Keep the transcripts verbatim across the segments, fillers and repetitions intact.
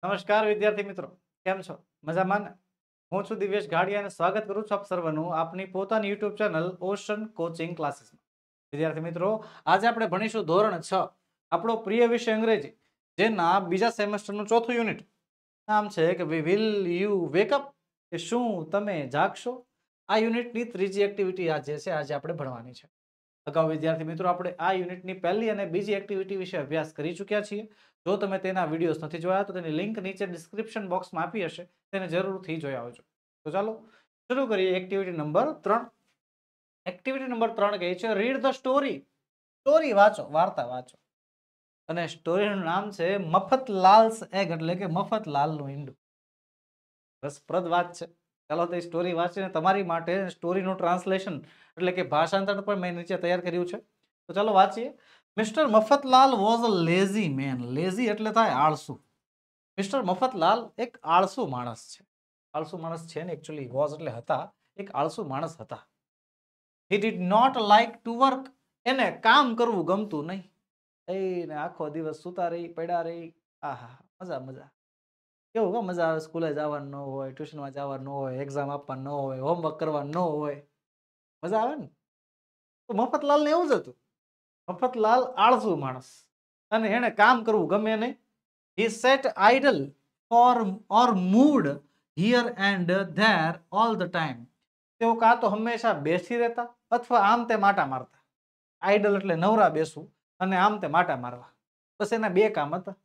નમસ્કાર વિદ્યાર્થી મિત્રો, કેમ છો? મજામાં ને? હું છું દિવ્યેશ ઘાડિયા અને સ્વાગત કરું છું આપ સર્વનું આપની પોતાની યુટ્યુબ ચેનલ ઓશન કોચિંગ ક્લાસીસમાં. વિદ્યાર્થી મિત્રો, આજે આપણે ભણીશું ધોરણ છ, આપણો પ્રિય વિષય અંગ્રેજી, જેના બીજા સેમેસ્ટરનું ચોથું યુનિટ. નામ છે કે we will you wake up, કે શું તમે જાગશો? આ યુનિટની ત્રીજી એક્ટિવિટી આજે છે, આજે આપણે ભણવાની છે. અગાઉ વિદ્યાર્થી મિત્રો આપણે આ યુનિટની પહેલી અને બીજી એક્ટિવિટી વિશે અભ્યાસ કરી ચૂક્યા છીએ. જો તમે તેના વિડીયોઝ નથી જોયા તો તેની લિંક નીચે ડિસ્ક્રિપ્શન બોક્સમાં આપી હશે, તેને જરૂરથી જોઈ આવજો. તો ચાલો શરૂ કરીએ એક્ટિવિટી નંબર ત્રણ. એક્ટિવિટી નંબર ત્રણ કહે છે રીડ ધ સ્ટોરી. સ્ટોરી વાંચો, વાર્તા વાંચો. અને સ્ટોરીનું નામ છે મફતલાલ્સ એગ, એટલે કે મફતલાલનું ઈંડું. રસપ્રદ વાત છે. ચાલો તો સ્ટોરી વાંચીને તમારી માટે સ્ટોરીનું ટ્રાન્સલેશન એટલે કે ભાષાંતર પણ મેં નીચે તૈયાર કર્યું છે. તો ચાલો વાંચીએ. Mister Mafatlal was a lazy man. Lazy એટલે થાય આળસુ. મિસ્ટર મફતલાલ એક આળસુ માણસ છે. આળસુ માણસ છે ને, એકચ્યુઅલી વોઝ એટલે હતા, એક આળસુ માણસ હતા. He did not like to work. એને કામ કરવું ગમતું નહીં. એને આખો દિવસ સુતા રહી, પડ્યા રહી. આહા, મજા મજા. કેવું કે મજા આવે, સ્કૂલે જવાનું ન હોય, ટ્યુશનમાં જવાનું ન હોય, એક્ઝામ આપવાનું ન હોય, હોમવર્ક કરવાનું ન હોય, મજા આવે ને. તો મફતલાલ ને એવું જ હતું. મફતલાલ આળસુ માણસ અને એને કામ કરવું ગમે નહીં. He sat idle for or moved here and there all the time. તેઓ કાં તો હંમેશા બેસી રહેતા અથવા આમ તે માટા મારતા. આઈડલ એટલે નવરા બેસવું અને આમ તે માટા મારવા. બસ એના બે કામ હતા.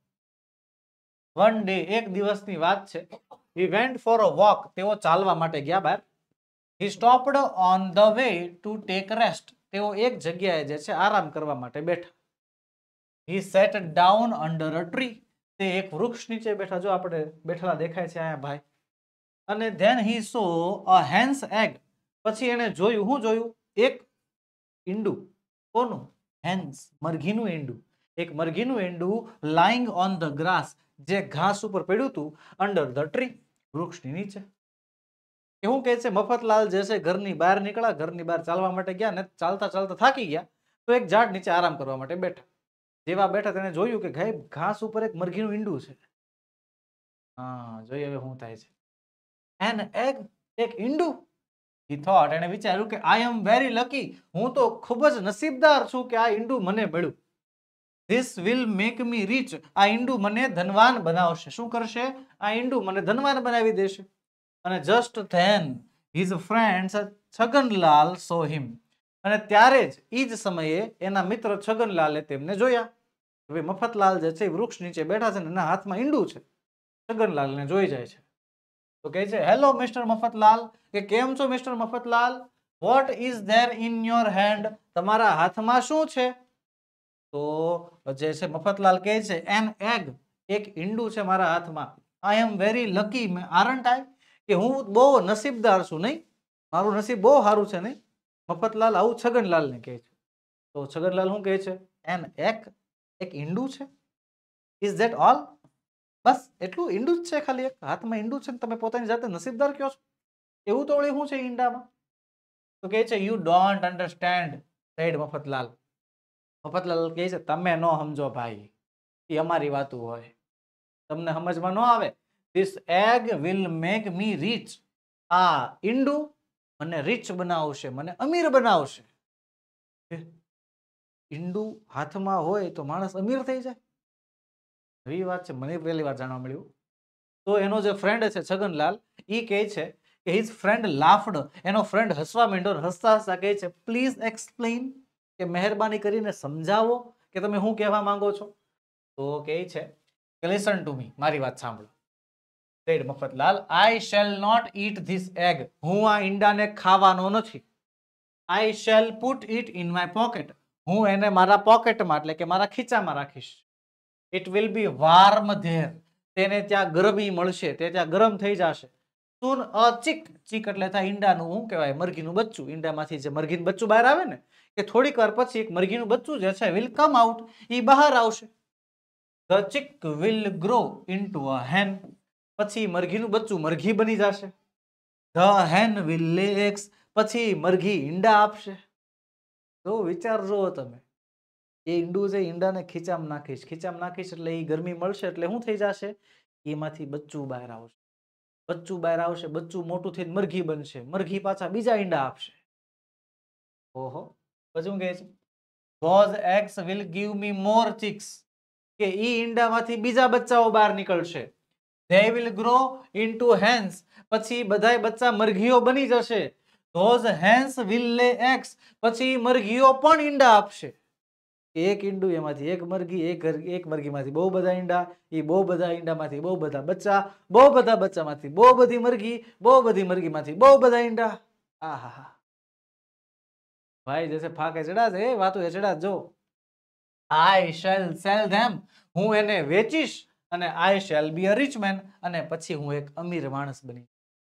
વન ડે, એક દિવસની વાત છે. He went for a walk. તેઓ ચાલવા માટે ગયા બહાર. He stopped on the way to take rest. તેઓ એક જગ્યાએ જે છે આરામ કરવા માટે બેઠા. He sat down under a tree. તે એક વૃક્ષ નીચે બેઠા. જો આપણે બેઠેલા દેખાય છે અહીંયા ભાઈ. અને then he saw a hen's egg. પછી એને જોયું, શું જોયું? એક ઈંડું. કોનું? હેન્સ, મરઘીનું ઈંડું. એક મરઘીનું ઈંડું lying on the grass, જે ઘાસ ઉપર પડ્યું હતું, under the tree, વૃક્ષની નીચે. એવું કહે છે મફતલાલ જે છે ઘરની બહાર નીકળ્યા, ઘરની બહાર ચાલવા માટે ગયા ને ચાલતા ચાલતા થાકી ગયા તો એક ઝાડ નીચે આરામ કરવા માટે બેઠા. જેવા બેઠા તેને જોયું કે ભાઈ ઘાસ ઉપર એક મરઘીનું ઈંડું છે. હા, જોઈએ હવે શું થાય છે. એન એગ, એક ઈંડું. He thought, એને વિચાર્યું કે I am very lucky. હું તો ખૂબ જ નસીબદાર છું કે આ ઈંડું મને મળ્યું. This will make me rich. આ ઈંડું મને ધનવાન બનાવશે. શું કરશે? આ ઈંડું મને ધનવાન બનાવી દેશે. અને just then his friends Chhaganlal saw him. અને ત્યારે જ ઈ જ સમયે એના મિત્ર છગનલાલે તેમને જોયા. હવે મફતલાલ જે છે વૃક્ષ નીચે બેઠા છે ને એના હાથમાં ઈંડું છે. છગનલાલને જોઈ જાય છે તો કહે છે હેલો મિસ્ટર મફતલાલ, કે કેમ છો mister Mafatlal? What is there in your hand? તમારા હાથમાં શું છે? તો જે છે મફતલાલ કહે છે એન એગ, એક ઈંડું છે મારા હાથમાં. I am very lucky, aren't I, કે હું બહુ નસીબદાર છું નહીં, મારું નસીબ બહુ સારું છે નહીં. મફતલાલ આવું છગનલાલને કહે છે. તો છગનલાલ શું કહે છે? એન એગ, એક ઈંડું છે. Is that all? બસ એટલું? ઈંડું જ છે ખાલી એક? હાથમાં ઈંડું છે ને તમે પોતાની જાતે નસીબદાર કહો છો? એવું તો વળી શું છે ઈંડામાં? તો કહે છે you don't understand, said Mafatlal. Mafatlal કહે છે તમે ન સમજો ભાઈ, એ અમારી વાતું હોય, તમને સમજમાં ન આવે. This egg will make me rich. આ ઈંડું મને રીચ બનાવશે, મને અમીર બનાવશે. ઈંડું હાથમાં હોય તો માણસ અમીર થઈ જાય? એવી વાત છે, મને પહેલી વાર જાણવા મળ્યું. તો એનો જે ફ્રેન્ડ છે છગનલાલ, એ કહે છે કે હિઝ ફ્રેન્ડ લાફ્ડ. એનો ફ્રેન્ડ હસવા માંડ્યો. હસતા હસતા કહે છે પ્લીઝ એક્સપ્લેન, કે મહેરબાની કરીને સમજાવો કે તમે શું કહેવા માંગો છો. તો કહે છે કે લિસન ટુ મી, મારી વાત સાંભળો. Said Mafatlal, I shall not eat this egg. હું આ ઈંડાને ખાવાનો નથી. I shall put it in my pocket. હું એને મારા પોકેટમાં એટલે કે મારા ખીચામાં રાખીશ. It will be warm there. તેને ત્યાં ગરમી મળશે, તે ત્યાં ગરમ થઈ જશે. સૂન અ ચીક, ચીક એટલે થાય ઈંડાનું શું કહેવાય, મરઘીનું બચ્ચું. ઈંડામાંથી જે મરઘીનું બચ્ચું બહાર આવે ને, કે થોડીક વાર પછી એક મરઘીનું બચ્ચું જે છે વિલ કમ આઉટ, એ બહાર આવશે. The chick will grow into a hen. પછી મરઘીનું બચ્ચું મરઘી બની જશે. The hen will lay eggs. પછી મરઘી ઈંડા આપશે. તો વિચારજો તમે, એ ઈંડું છે ઈંડાને ખીચામાં નાખીશ, ખીચામાં નાખીશ એટલે એ ગરમી મળશે એટલે શું થઈ જશે? એમાંથી બચ્ચું બહાર આવશે, બચ્ચું બહાર આવશે, બચ્ચું મોટું થઈને મરઘી બનશે, મરઘી પાછા બીજા ઈંડા આપશે. ઓહો, પછી હું કહે છે those eggs will give me more chicks, કે ઈ ઈંડામાંથી બીજા બચ્ચાઓ બહાર નીકળશે. they will grow into hens, પછી બધાય બચ્ચા મરઘીઓ બની જશે. those hens will lay eggs, પછી મરઘીઓ પણ ઈંડા આપશે. એક ઈંડું એમાંથી એક મરઘી, એક એક મરઘીમાંથી બહુ બધા ઈંડા, એ બહુ બધા ઈંડામાંથી બહુ બધા બચ્ચા, બહુ બધા બચ્ચામાંથી બહુ બધી મરઘી, બહુ બધી મરઘીમાંથી બહુ બધા ઈંડા. આહા, ભાઈ જैसे ફાકે ચડા છે વાતો એ ચડા જો. I shall sell them, હું એને વેચીશ, અને I shall be a rich man, અને પછી હું એક અમીર માણસ બની.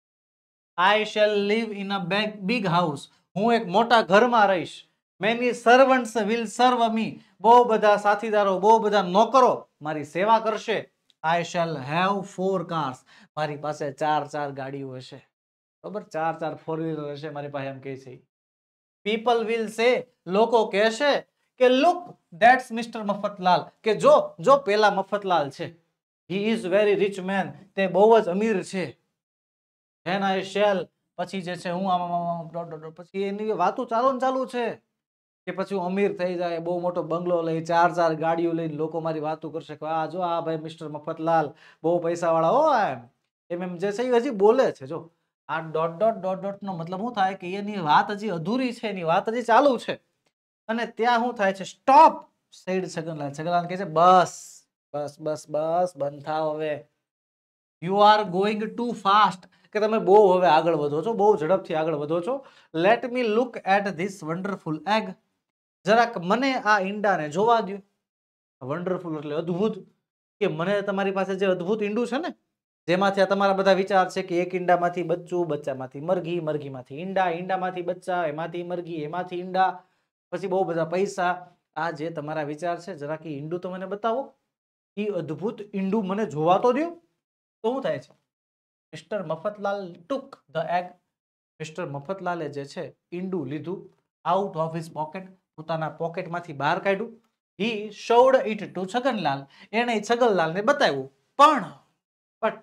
I shall live in a big, big house, હું એક મોટા ઘરમાં રહીશ. Many servants will serve me, બહુ બધા સાથીદારો, બહુ બધા નોકરો મારી સેવા કરશે. I shall have four cars, મારી પાસે ચાર ચાર ગાડીઓ હશે. બરાબર, ચાર ચાર ફોર વ્હીલર હશે મારી પાસે, એમ કહે છે. People will say, લોકો કહેશે કે look, that's Mister મફતલાલ, કે જો જો પેલા મફતલાલ છે. He is very rich man, તે બહુ જ અમીર છે. Then I shall, પછી જે છે હું આમ પછી એની વાતો ચાલુ ને ચાલુ છે કે પછી હું અમીર થઈ જાય, બહુ મોટો બંગલો લઈ, ચાર ચાર ગાડીઓ લઈને લોકો મારી વાતો કરશે કે આ જો આ ભાઈ મિસ્ટર મફતલાલ બહુ પૈસા વાળા હો એમ એમ એમ જે છે એ હજી બોલે છે. જો આ ડોટ ડોટ ડોટ ડોટ નો મતલબ શું થાય કે એની વાત હજી અધૂરી છે, એની વાત હજી ચાલુ છે. અને ત્યાં શું થાય છે, સ્ટોપ સેડ છગનલાલ. છગનલાલ કહે છે બસ બસ બસ બસ બંધ થાવ હવે. You are going too fast, કે તમે બહુ હવે આગળ વધો છો, બહુ ઝડપથી આગળ વધો છો. Let me look at this wonderful egg, જરાક મને આ ઈંડાને જોવા દો. વન્ડરફુલ એટલે અદ્ભુત, કે મને તમારી પાસે જે અદ્ભુત ઈંડું છે ને, જેમાંથી આ તમારા બધા વિચાર છે કે એક ઈંડામાંથી બચ્ચું, બચ્ચામાંથી મરઘી, મરઘીમાંથી ઈંડા, ઈંડામાંથી બચ્ચા, એમાંથી મરઘી, એમાંથી ઈંડા, પછી બહુ બધા પૈસા. આ જે તમારા વિચાર છે, જરાક એ ઈંડું તો મને બતાવો. એ અદ્ભુત ઈંડું મને જોવા તો દો. તો શું થાય છે, mister Mafatlal took the egg, mister મફતલાલે જે છે ઈંડું લીધું આઉટ ઓફ હિઝ પોકેટ, પોતાના પોકેટમાંથી બહાર કાઢ્યું. He showed it to Chhaganlal, એને છગનલાલને બતાવ્યું. પણ but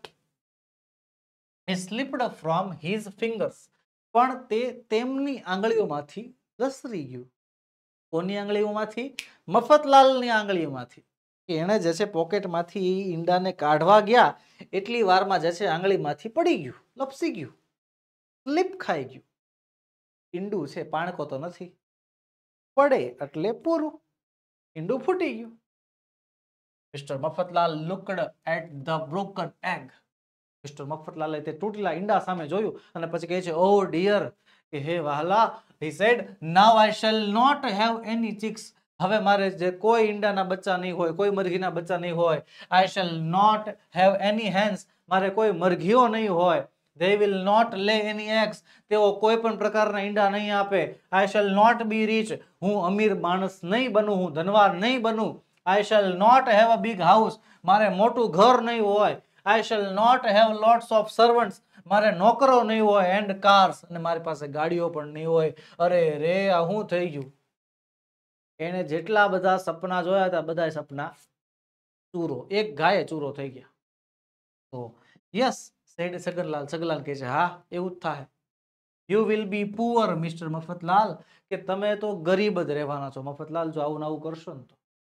he slipped from his fingers, પણ તે તેમની આંગળીઓમાંથી લસરી ગયું. કોની આંગળીઓમાંથી? મફતલાલની આંગળીઓમાંથી. એને જે છે પોકેટમાંથી ઈંડાને કાઢવા ગયા એટલી વારમાં જે છે આંગળીમાંથી પડી ગયું, લપસી ગયું, સ્લીપ ખાઈ ગયું. ઈંડું છે, પાણકો તો નથી, પડે એટલે પૂરું, ઈંડું ફૂટી ગયું. Mister Mafatlal looked at the broken egg, mister મફતલાલે તે તૂટેલા ઈંડા સામે જોયું અને પછી કહે છે ઓ ડિયર, કે હે વહાલા. he said now I shall not have any chicks, હવે મારે જે કોઈ ઈંડાના બચ્ચા નહીં હોય, કોઈ મરઘીના બચ્ચા નહીં હોય. I shall not have any hens, મારે કોઈ મરઘીઓ નહીં હોય. they will not lay any eggs, તેઓ કોઈ પણ પ્રકારના ઈંડા નહીં આપે. I shall not be rich, હું અમીર માણસ નહીં બનું, હું ધનવાન નહીં બનું. I shall not have a big house, મારે મોટું ઘર નહીં હોય. I shall not have lots of servants, મારે નોકરો નહીં હોય. and cars, અને મારી પાસે ગાડીઓ પણ નહીં હોય. અરે રે આ શું થઈ ગયું? એને જેટલા બધા સપના જોયા હતા બધા સપના ચૂરો, એક ગાયે ચૂરો થઈ ગયા. તો યસ સેડ છગનલાલ. છગનલાલ કહે છે હા એવું જ થાય. You will be poor mister Mafatlal, કે તમે તો ગરીબ જ રહેવાના છો મફતલાલ જો આવું આવું કરશો ને તો.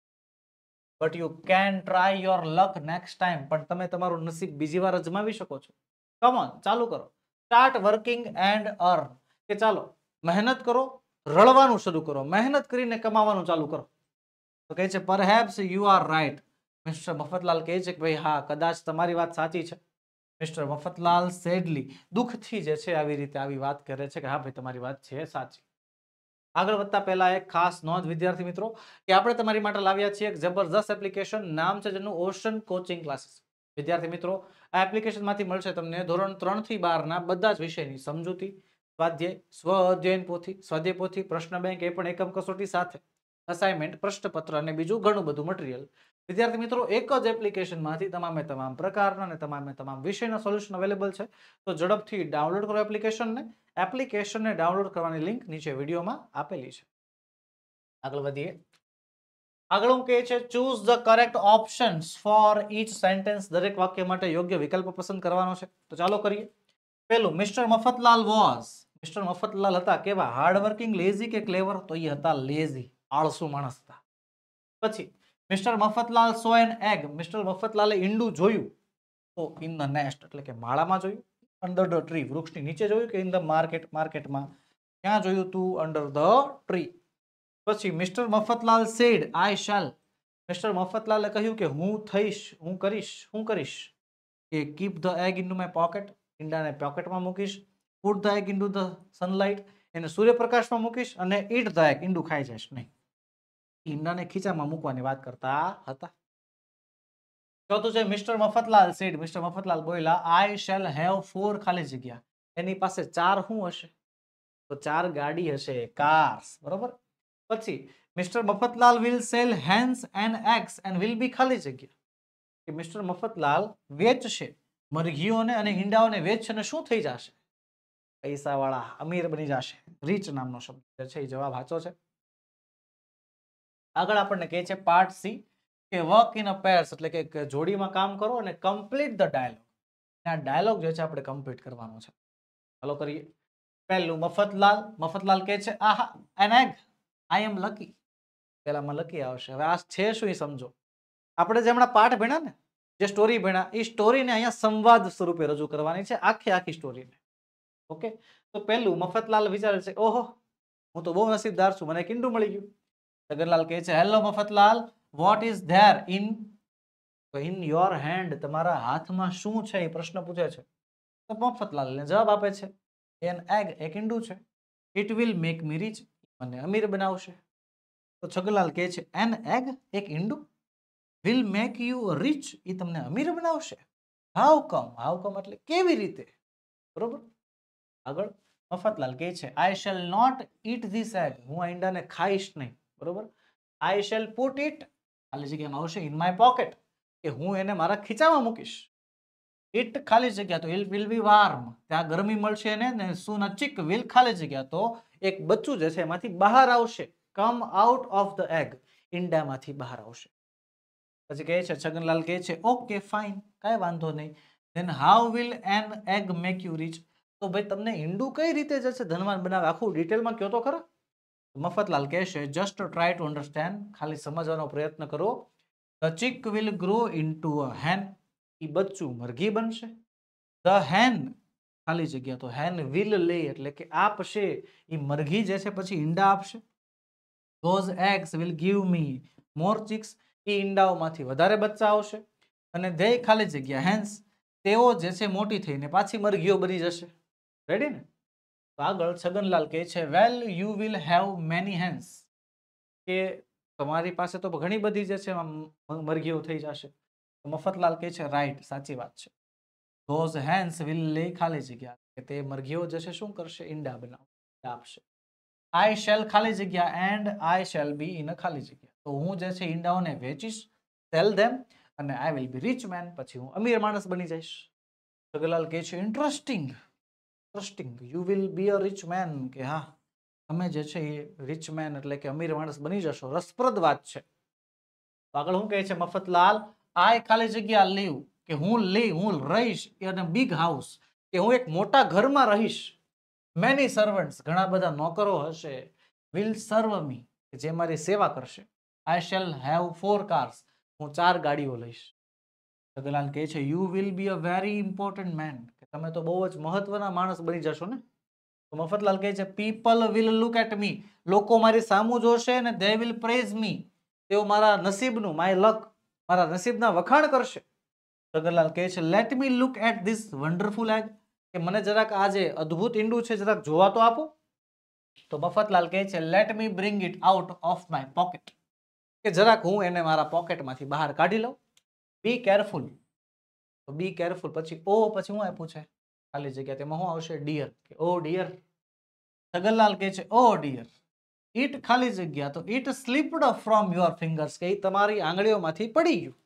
But you can try your luck next time, પણ તમે તમારું નસીબ બીજી વાર અજમાવી શકો છો. કમ ઓન, ચાલુ કરો. સ્ટાર્ટ વર્કિંગ એન્ડ અર્ન, કે ચાલો મહેનત કરો, રળવાનું શરૂ કરો, મહેનત કરીને કમાવાનું ચાલુ કરો. તો કહે છે perhaps you are right. Mister Mafatlal કહે છે કે ભાઈ હા કદાચ તમારી વાત સાચી છે. મિસ્ટર મફતલાલ સેડલી, દુઃખથી જે છે આવી રીતે આવી વાત કરે છે કે હા ભાઈ તમારી વાત છે સાચી. આગળ વધતા પહેલા એક ખાસ નોંધ વિદ્યાર્થી મિત્રો, કે આપણે તમારી માટે લાવ્યા છીએ એક જબરદસ્ત એપ્લિકેશન, નામ છે જેનું ઓશન કોચિંગ ક્લાસીસ. વિદ્યાર્થી મિત્રો આ એપ્લિકેશન માંથી મળશે તમને ધોરણ ત્રણ થી બાર ના બધા જ વિષયની સમજૂતી, સ્વાધ્યાય, સ્વ અધ્યયન પોથી, સ્વાધ્યાય પોથી, પ્રશ્ન બેંક, એ પણ એકમ કસોટી સાથે અસાઇનમેન્ટ, પ્રશ્નપત્ર અને બીજું ઘણું બધું મટીરિયલ. વિદ્યાર્થી મિત્રો એક જ એપ્લિકેશનમાંથી તમામે તમામ પ્રકારના અને તમામે તમામ વિષયના સોલ્યુશન અવેલેબલ છે. તો ઝડપથી ડાઉનલોડ કરો એપ્લિકેશનને. એપ્લિકેશનને ડાઉનલોડ કરવાની લિંક નીચે વિડીયોમાં આપેલી છે. આગળ વધીએ. આગળ હું કહે છે choose the correct options for each sentence. દરેક વાક્ય માટે યોગ્ય વિકલ્પ પસંદ કરવાનો છે. તો ચાલો કરીએ. પેલું, mister Mafatlal was. Mister Mafatlal હતા કેવા? હાર્ડવર્કિંગ, લેઝી કે ક્લેવર? તો એ હતા લેઝી, આળસુ માણસ હતા. પછી mister Mafatlal saw an egg. Mister મફતલાલે ઈંડું જોયું. તો ઇન ધ નેસ્ટ એટલે કે માળામાં જોયું. અંડર ધ ટ્રી વૃક્ષની નીચે જોયું કે ઇન ધ માર્કેટ માર્કેટમાં? ક્યાં જોયું તું? Under the tree. પછી mister Mafatlal said I shall. Mister મફતલાલે કહ્યું કે હું થઈશ, હું કરીશ. હું કરીશ? કે keep the egg in my pocket. ઈંડાને પોકેટમાં મૂકીશ. Put the egg in the sunlight. એને સૂર્યપ્રકાશમાં મૂકીશ. અને ઈટ ધ એગ. ઈંડું ખાઈ જઈશ નહીં. ઈંડાને ખીચામાં મૂકવાની વાત કરતા હતા. ચોથું છે mister Mafatlal said. Mister Mafatlal બોલ્યા આઈ શેલ હેવ ફોર ખાલી જગ્યા. એની પાસે ચાર શું હશે? તો ચાર ગાડી હશે, કાર્સ. બરોબર. પછી mister Mafatlal will sell hens and eggs and will be ખાલી જગ્યા. કે મિસ્ટર મફતલાલ વેચશે મરઘીઓને અને ઈંડાઓને વેચશે અને શું થઈ જશે? પૈસા વાળા, અમીર બની જશે. રીચ નામનો શબ્દ છે એ જવાબ સાચો છે. આગળ આપણને કહે છે પાર્ટ સી કે વર્ક ઇન અ પેર્સ એટલે કે જોડીમાં કામ કરો અને કમ્પ્લીટ ધ ડાયલોગ. આ ડાયલોગ જે છે આપણે કમ્પ્લીટ કરવાનો છે. ચાલો કરીએ. પહેલું, મફતલાલ. મફતલાલ કહે છે aha an egg I am lucky. પેલામાં લકી આવશે. હવે આ છે શું એ સમજો. આપણે જે હમણાં પાઠ ભણ્યા ને, જે સ્ટોરી ભણ્યા, એ સ્ટોરીને અહીંયા સંવાદ સ્વરૂપે રજૂ કરવાની છે, આખી આખી સ્ટોરીને. ઓકે. તો પહેલું, મફતલાલ વિચારે છે ઓહો હું તો બહુ નસીબદાર છું, મને કિંડું મળી ગયું. છગનલાલ કહે છે hello Mafatlal, what is there in in your hand. તમારા હાથમાં શું છે? એ પ્રશ્ન પૂછે છે. તો મફતલાલ જવાબ આપે છે એન એગ, એક ઈંડું છે. It will make me rich. મને અમીર બનાવશે. તો છગનલાલ કહે છે એન એગ, એક ઈંડું, વિલ મેક યુ રીચ. એ તમને અમીર બનાવશે. How come? હાઉ કમ એટલે કેવી રીતે? બરોબર. આગળ મફતલાલ કહે છે I shall not eat this egg. હું આ ઈંડાને ખાઈશ નહીં. બરોબર. આઈ શેલ પુટ ઇટ ખાલી જગ્યામાં આવશે ઇન માય પોકેટ, કે હું એને મારા ખીચામાં મૂકીશ. ઇટ ખાલી જગ્યા તો ઇટ વિલ બી વાર્મ. ત્યાં ગરમી મળશે એને ને સુન અ ચિક વિલ ખાલી જગ્યા તો એક બચ્ચું જે છે એમાંથી બહાર આવશે. Come out of the egg. ઈંડામાંથી બહાર આવશે. પછી કહે છે છગનલાલ કહે છે ઓકે ફાઇન, કાંઈ વાંધો નહીં. Then how will an egg make you rich. તો ભાઈ તમને ઈંડું કઈ રીતે જશે ધનવાન બનાવે? આખું ડિટેલમાં કહો તો ખરા. મફતલાલ કહેશે જસ્ટ ટ્રાય ટુ અન્ડરસ્ટેન્ડ. ખાલી સમજવાનો પ્રયત્ન કરો. The chick will grow into a hen. એ બચ્ચું મરઘી બનશે. ધ હેન ખાલી જગ્યા તો હેન વિલ લે એટલે કે આપશે. એ મરઘી જે છે પછી ઈંડા આપશે. Those eggs will give me more chicks. એ ઈંડાઓમાંથી વધારે બચ્ચા આવશે. અને ધે ખાલી જગ્યા હેન્સ, તેઓ જે છે મોટી થઈને પાછી મરઘીઓ બની જશે. રેડી ને? તો આગળ છગનલાલ કહે છે well you will have many hens. કે તમારી પાસે તો ઘણી બધી જે છે મરઘીઓ થઈ જશે. મફતલાલ કહે છે રાઈટ, સાચી વાત છે. ધોઝ હેન્સ વિલ લે ખાલી જગ્યા કે તે મરઘીઓ જે છે શું કરશે? ઈંડા બનાવ આપશે. આઈ શેલ ખાલી જગ્યા and I shall be in a ખાલી જગ્યા. તો હું જે છે ઈંડાઓને વેચીશ, સેલ ધેમ, અને I will be rich man. પછી હું અમીર માણસ બની જઈશ. છગનલાલ કહે છે interesting interesting you will be a rich man. કે હા તમે જે છે એ રીચ મેન એટલે કે અમીર માણસ બની જશો. રસપ્રદ વાત છે. તો આગળ શું કહે છે મફતલાલ આઈ ખાલી જગ્યા લીવ. કે હું લી હું રહીશ ઇન અ બિગ હાઉસ. કે હું એક મોટા ઘરમાં રહીશ. મેની સર્વન્ટ્સ ઘણા બધા નોકરો હશે. વિલ સર્વ મી જે મારી સેવા કરશે. I shall have four cars. હું ચાર ગાડીઓ લઈશ. છગનલાલ કહે છે you will be a very important man. કે તમે તો બહુ જ મહત્વના માણસ બની જશો ને. તો મફતલાલ કહે છે people will look at me. લોકો મારી સામું જોશે ને દે વિલ પ્રેઝ મી. તેઓ મારા નસીબનું, માય લક, મારા નસીબના વખાણ કરશે. છગનલાલ કહે છે let me look at this wonderful egg. કે મને જરાક આ જે અદ્ભુત ઈંડું છે જરાક જોવા તો આપો. તો મફતલાલ કહે છે let me bring it out of my pocket. કે જરાક હું એને મારા પોકેટમાંથી બહાર કાઢી લઉં. Be careful. તો બી કેરફુલ પછી ઓ પછી હું આપ્યું છે ખાલી જગ્યા, તેમાં શું આવશે? ડિયર. કે ઓ ડિયર. છગનલાલ કહે છે ઓ ડિયર. ઇટ ખાલી જગ્યા તો it slipped from your fingers. કે તમારી આંગળીઓમાંથી પડી ગયું.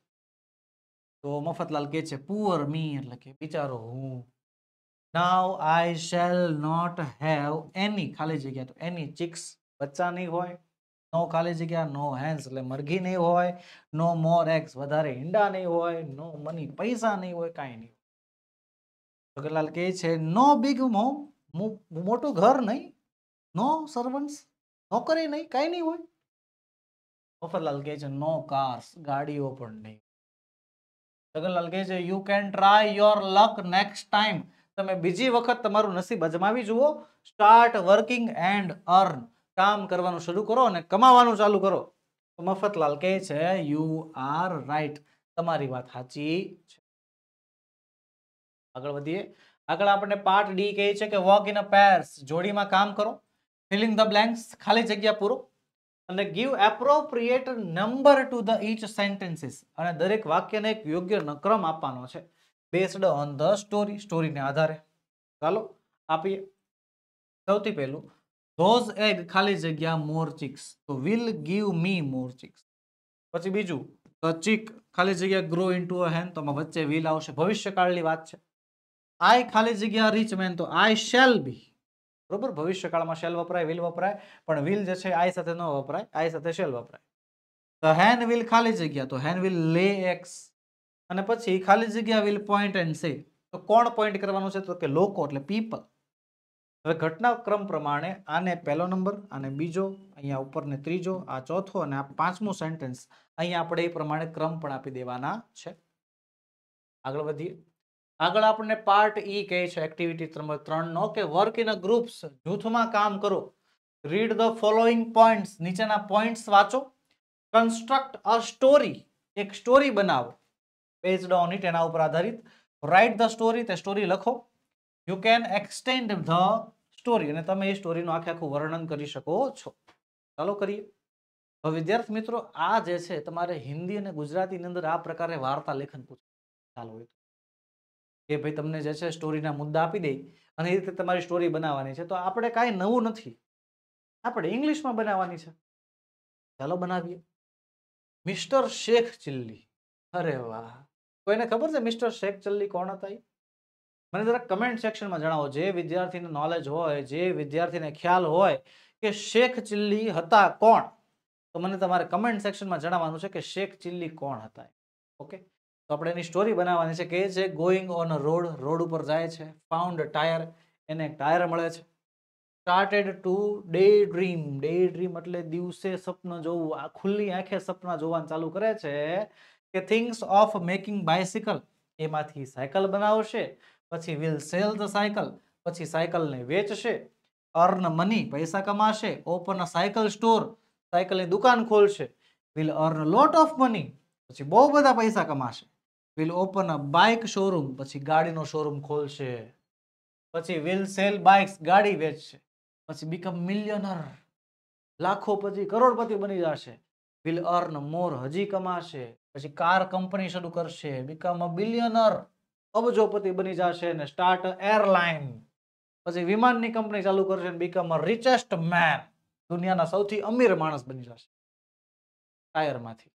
તો મફતલાલ કહે છે પુઅર મી એટલે કે બિચારો હું. Now I shall not have any ખાલી જગ્યા તો એની ચિક્સ. બચ્ચા નહીં હોય. નો ખાલી જગ્યા નો હેન્સ એટલે મરઘી નહીં હોય, નો મોર એગ્સ વધારે ઈંડા નહીં હોય, નો મની પૈસા નહીં હોય, કાંઈ નહીં. છગનલાલ કહે છે નો બિગ હોમ, મોટું ઘર નહીં, નો સર્વન્ટ્સ નોકરી નહીં, કાંઈ નહીં હોય. મફતલાલ કહે છે નો કાર્સ ગાડીઓ પણ નહીં. છગનલાલ કહે છે you can try your luck next time, તમે બીજી વખત તમારું નસીબ અજમાવી જુઓ. સ્ટાર્ટ વર્કિંગ એન્ડ અર્ન, કામ કરવાનું શરૂ કરો અને કમાવાનું ચાલુ કરો. તો મફતલાલ કહે છે યુ આર રાઈટ, તમારી વાત સાચી છે. આગળ વધીએ. આગળ આપણને પાર્ટ ડી કહે છે કે વોક ઇન અ પેર્સ, જોડીમાં કામ કરો. ફિલિંગ ધ બ્લેન્ક્સ, ખાલી જગ્યા પૂરો. અને give appropriate number to the each sentences, અને દરેક વાક્યને એક યોગ્ય ક્રમ આપવાનો છે બેસ્ડ ઓન ધ સ્ટોરી, સ્ટોરીને આધારે. ચાલો આપીએ. સૌથી પહેલું ધોઝ એગ ખાલી જગ્યા મોર ચિક્સ, તો will give me more chicks. પછી બીજું ધ ચીક ખાલી જગ્યા ગ્રો ઇન્ટુ અ હેન, તો વચ્ચે વિલ આવશે, ભવિષ્યકાળની વાત છે. આઈ ખાલી જગ્યા રીચ મેન, તો આઈ શેલ બી. બરોબર, ભવિષ્યકાળમાં શેલ વપરાય, વિલ વપરાય, પણ વિલ જે છે આઈ સાથે ન વપરાય, આઈ સાથે શેલ વપરાય. ધ હેન વિલ ખાલી જગ્યા, તો હેન વિલ લે એક્સ. અને પછી ખાલી જગ્યા વિલ પોઈન્ટ એન્ડ સે, તો કોણ પોઈન્ટ કરવાનું છે? તો કે લોકો, એટલે પીપલ. હવે ઘટનાક્રમ પ્રમાણે આને પહેલો નંબર, આને બીજો, અહીંયા ઉપર ને ત્રીજો, આ ચોથો અને આ પાંચમું સેન્ટેન્સ, અહીંયા આપણે એ પ્રમાણે ક્રમ પણ આપી દેવાના છે. આગળ વધીએ. આગળ આપણને પાર્ટ ઈ કહે છે એક્ટિવિટી નંબર ત્રણ નો કે વર્ક ઇન અ ગ્રુપ્સ, જૂથમાં કામ કરો. રીડ ધ ફોલોઈંગ પોઈન્ટ્સ, નીચેના પોઈન્ટ્સ વાંચો. કન્સ્ટ્રક્ટ અ સ્ટોરી, એક સ્ટોરી બનાવો બેઝડ ઓન ઇટ, એના ઉપર આધારિત. રાઇટ ધ સ્ટોરી, તે સ્ટોરી લખો. You can extend the story, અને તમે એ સ્ટોરીનું આખે આખું વર્ણન કરી શકો છો. ચાલો કરીએ. હવે વિદ્યાર્થી મિત્રો, આ જે છે તમારે હિન્દી અને ગુજરાતીની અંદર આ પ્રકારે વાર્તા લેખન પૂછે ચાલો હોય કે ભાઈ તમને જે છે સ્ટોરીના મુદ્દા આપી દે અને એ રીતે તમારી સ્ટોરી બનાવવાની છે. તો આપણે કાંઈ નવું નથી, આપણે ઇંગ્લિશમાં બનાવવાની છે. ચાલો બનાવીએ. મિસ્ટર શેખ ચિલ્લી. અરે વાહ, કોઈને ખબર છે મિસ્ટર શેખ ચિલ્લી કોણ હતા? મને જરા કમેન્ટ સેક્શનમાં જણાવો. જે વિદ્યાર્થીને નોલેજ હોય, જે વિદ્યાર્થીને ખ્યાલ હોય કે શેખ ચિલ્લી હતા કોણ, તો મને તમારે કમેન્ટ સેક્શનમાં જણાવવાનું છે કે શેખ ચિલ્લી કોણ હતા. ઓકે, તો આપણે એની સ્ટોરી બનાવવાની છે. કે છે going on a road, road ઉપર જાય છે. ફાઉન્ડ ટાયર, એને એક ટાયર મળે છે. Started to day dream, day dream એટલે દિવસે સપના જોવું, આ ખુલ્લી આંખે સપના જોવાનું ચાલુ કરે છે કે થિંગ્સ ઓફ મેકિંગ બાયસિકલ, એમાંથી સાયકલ બનાવશે. પછી વિલ સેલ ધ સાયકલ, પછી સાયકલને વેચશે. અર્ન મની, પૈસા કમાશે. ઓપન અ સાયકલ સ્ટોર, સાયકલની દુકાન ખોલશે. Will earn lot of money, પછી બહુ બધા પૈસા કમાશે. Will open a bike showroom, પછી ગાડીનો શોરૂમ ખોલશે. પછી વિલ સેલ બાઇક્સ, ગાડી વેચશે. પછી બીકમ મિલિયનર, લાખો પછી કરોડપતિ બની જશે. વિલ અર્ન મોર, હજી કમાશે. પછી કાર કંપની શરૂ કરશે. બીકમ અ બિલિયનર, અબજોપતિ બની જશે. ને સ્ટાર્ટ એરલાઇન, પછી વિમાનની કંપની ચાલુ કરશે. બીકમ અ રિચેસ્ટ મેન, દુનિયાના સૌથી અમીર માણસ બની જશે. ટાયરમાંથી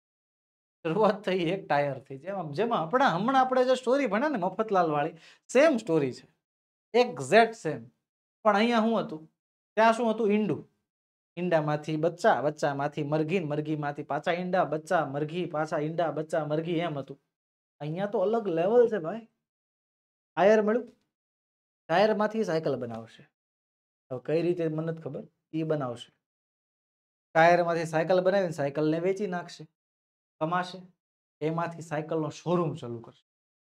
શરૂઆત થઈ એક ટાયરથી. જેમાં જેમાં આપણે હમણાં આપણે જે સ્ટોરી ભણ્યા ને મફતલાલ વાળી, સેમ સ્ટોરી છે, એક્ઝેક્ટ સેમ. પણ અહીંયા શું હતું? ત્યાં શું હતું? ઈંડું. ઈંડામાંથી બચ્ચા, બચ્ચામાંથી મરઘી, મરઘીમાંથી પાછા ઈંડા, બચ્ચા, મરઘી, પાછા ઈંડા, બચ્ચા, મરઘી, એમ હતું. અહીંયા તો અલગ લેવલ છે ભાઈ. ટાયર મળ્યું, ટાયરમાંથી સાયકલ બનાવશે. હવે કઈ રીતે મને નથી ખબર, એ બનાવશે. ટાયરમાંથી સાયકલ બનાવીને સાયકલને વેચી નાખશે, કમાશે. એમાંથી સાયકલનો શોરૂમ શરૂ કરશે.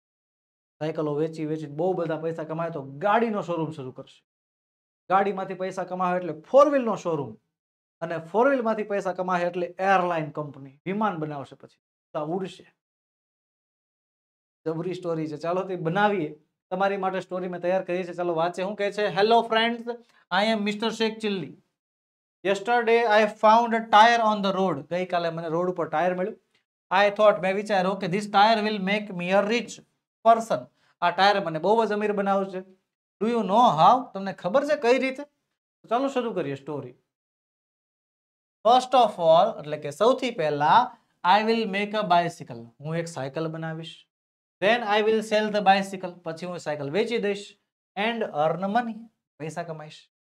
સાયકલો વેચી વેચી બહુ બધા પૈસા કમાય તો ગાડીનો શોરૂમ શરૂ કરશે. ગાડીમાંથી પૈસા કમાવે એટલે ફોર વ્હીલનો શોરૂમ, અને ફોર વ્હીલમાંથી પૈસા કમાશે એટલે એરલાઇન કંપની, વિમાન બનાવશે. પછી તો ઉડશે. જબરી સ્ટોરી છે. ચાલો તે બનાવીએ. તમારી માટે સ્ટોરી મેં તૈયાર કરી છે. ચાલો વાંચે. શું કહે છે? Hello friends, I am mister Sheikh Chilli. Yesterday I found a tyre on the road. ગઈકાલે મને રોડ ઉપર ટાયર મળ્યું. આઈ થોટ, મેં વિચાર્યું કે this tyre will make me a rich person. આ ટાયર મને બહુ જ અમીર બનાવશે. Do you know how? તમને ખબર છે કઈ રીતે? ચાલો શરૂ કરીએ સ્ટોરી. ફર્સ્ટ ઓફ ઓલ, એટલે કે સૌથી પહેલા, I will make a bicycle. હું એક સાયકલ બનાવીશ. Then I will sell the bicycle. પછી હું સાયકલ વેચી દઈશ. એન્ડ અર્ન મની, પૈસા કમાઈશ.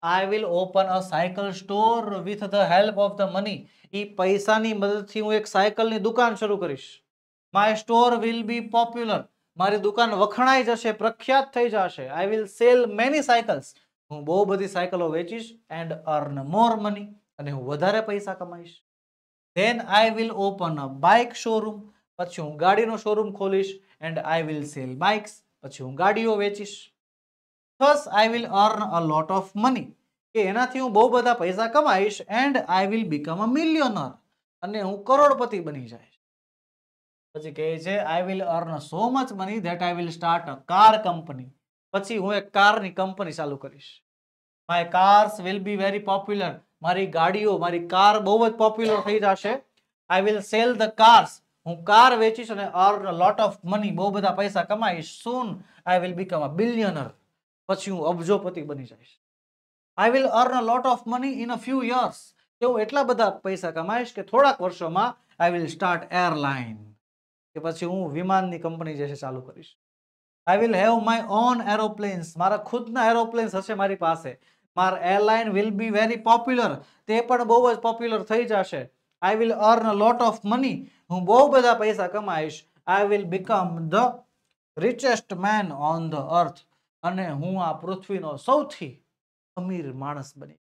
I will open a cycle store with the help of the money. ઈ પૈસાની મદદથી હું એક સાયકલની દુકાન શરૂ કરીશ. My store will be popular. મારી દુકાન વખણાઈ જશે, પ્રખ્યાત થઈ જશે. I will sell many cycles. હું બહુ બધી સાયકલો વેચીશ એન્ડ અર્ન મોર મની. અને હું વધારે પૈસા કમાઈશ. Then I will open a bike showroom. પછી હું ગાડીનો શોરૂમ ખોલીશ and I will sell bikes. પછી હું ગાડીઓ વેચીશ. Thus I will earn a lot of money. કે એનાથી હું બહુ બધા પૈસા કમાઈશ and I will become a millionaire. અને હું કરોડપતિ બની જઈશ. પછી કહે છે I will earn so much money that I will start a car company. પછી હું એક કારની કંપની ચાલુ કરીશ. My cars will be very popular. મારી ગાડીઓ, મારી કાર બહુ જ પોપ્યુલર થઈ જશે. I will sell the cars. હું કાર વેચીશ અને earn a lot of money. બહુ બધા પૈસા કમાઈશ. Soon I will become a billionaire. પછી હું અબજોપતિ બની જઈશ. I will earn a lot of money in a few years. કે હું એટલા બધા પૈસા કમાઈશ કે થોડાક વર્ષોમાં આઈ વિલ સ્ટાર્ટ એરલાઇન. કે પછી હું વિમાનની કંપની જે છે ચાલુ કરીશ. I will have my own aeroplanes. મારા ખુદના એરોપ્લેન્સ હશે મારી પાસે. My airline will be very popular. તે પણ બહુ જ પોપ્યુલર થઈ જશે. I will earn a lot of money. હું બહુ બધા પૈસા કમાઈશ. I will become the richest man on the earth. અને હું આ પૃથ્વીનો સૌથી અમીર માણસ બની.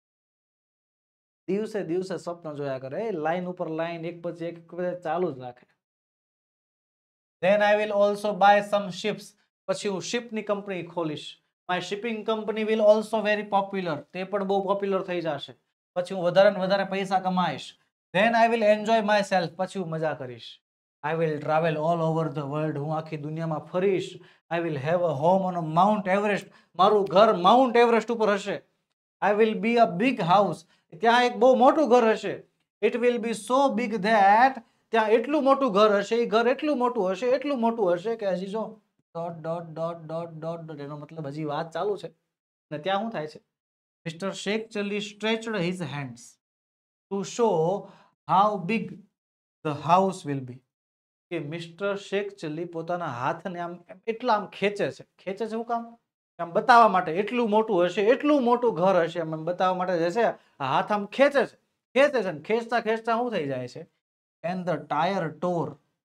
દિવસે દિવસે સ્વપ્ન જોયા કરે. લાઈન ઉપર લાઈન, એક પછી એક ચાલુ જ રાખે. Then I will also buy some ships. પછી હું શિપની કંપની ખોલીશ. My shipping company will also very popular. તે પણ બહુ પોપ્યુલર થઈ જશે. પછી હું વધારે ને વધારે પૈસા કમાઈશ. Then I will enjoy myself. પછી હું મજા કરીશ. I will travel all over the world. હું આખી દુનિયામાં ફરીશ. I will have a home on a Mount Everest. મારું ઘર માઉન્ટ એવરેસ્ટ ઉપર હશે. I will be a big house. ત્યાં એક બહુ મોટું ઘર હશે. It will be so big that ત્યાં એટલું મોટું ઘર હશે, એ ઘર એટલું મોટું હશે, એટલું મોટું હશે કે હજી જો dot dot dot dot dot dot એનો મતલબ હજી વાત ચાલુ છે. ને ત્યાં શું થાય છે? Mister Sheikh Chilli stretched his hands to show how big the house will be. કે મિસ્ટર શેખ ચલ્લી પોતાના હાથને આમ એટલા આમ ખેંચે છે. ખેંચે છે શું કામ? આમ બતાવવા માટે એટલું મોટું હશે, એટલું મોટું ઘર હશે. આમ બતાવવા માટે જે છે હાથ આમ ખેંચે છે, ખેંચે છે. ખેંચતા ખેંચતા શું થઈ જાય છે? And the tire tore.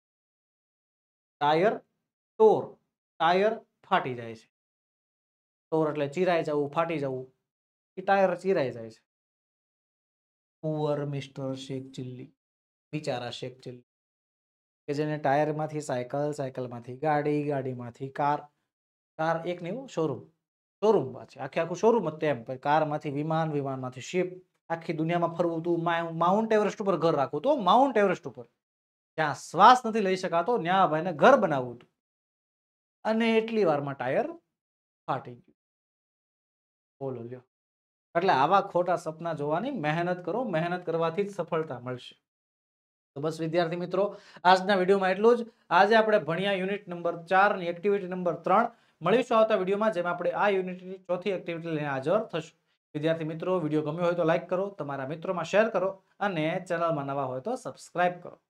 Tyre tore. ટાયર ફાટી જાય છે. ટોર એટલે ચીરાઈ જવું, ફાટી જવું. એ ટાયર ચીરાઈ જાય છે. Poor mister Sheikh Chilli. બિચારા શેખ ચિલ્લી કે જેને ટાયરમાંથી સાયકલ, સાયકલમાંથી ગાડી, ગાડીમાંથી કાર, કાર એક નહીં શોરૂમ, શોરૂમ પાછી આખે આખું શોરૂમ જ તેમ. કારમાંથી વિમાન, વિમાનમાંથી શિપ. આખી દુનિયામાં ફરવું તું. માઉન્ટ એવરેસ્ટ ઉપર ઘર રાખવું તો માઉન્ટ એવરેસ્ટ ઉપર જ્યાં શ્વાસ નથી લઈ શકાતો ત્યાં ભાઈને ઘર બનાવવું હતું. અને એટલી વારમાં ટાયર ફાટી ગયું. બોલો લ્યો. એટલે આવા ખોટા સપના જોવાની મહેનત કરો. મહેનત કરવાથી જ સફળતા મળશે. તો બસ વિદ્યાર્થી મિત્રો, આજના વિડીયોમાં એટલું જ. આજે આપણે ભણ્યા યુનિટ નંબર ચાર ની એક્ટિવિટી નંબર ત્રણ. મળીશું આવતા વિડીયોમાં જેમાં આપણે આ યુનિટની ચોથી એક્ટિવિટી લઈને હાજર થશું. વિદ્યાર્થી મિત્રો, વિડીયો ગમ્યો હોય તો લાઈક કરો, તમારા મિત્રોમાં શેર કરો અને ચેનલમાં નવા હોય તો સબસ્ક્રાઇબ કરો.